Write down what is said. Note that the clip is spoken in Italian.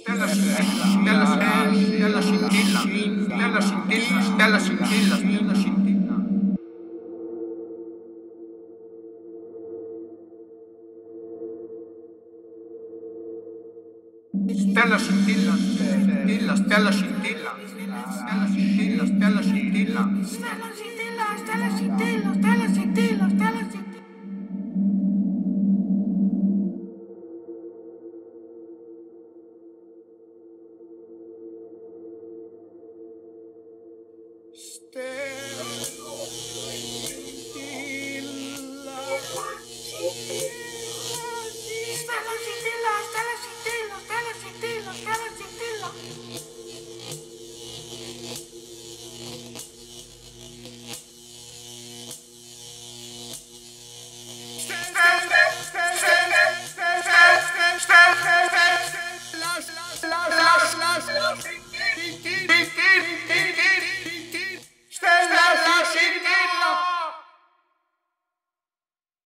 Stella scintilla, stella scintilla, stella scintilla, stella scintilla, stella scintilla. Stella scintilla, stella scintilla, stella scintilla, stella scintilla, stella scintilla, stella scintilla, stella scintilla, stella scintilla, stella scintilla. Stella scintilla.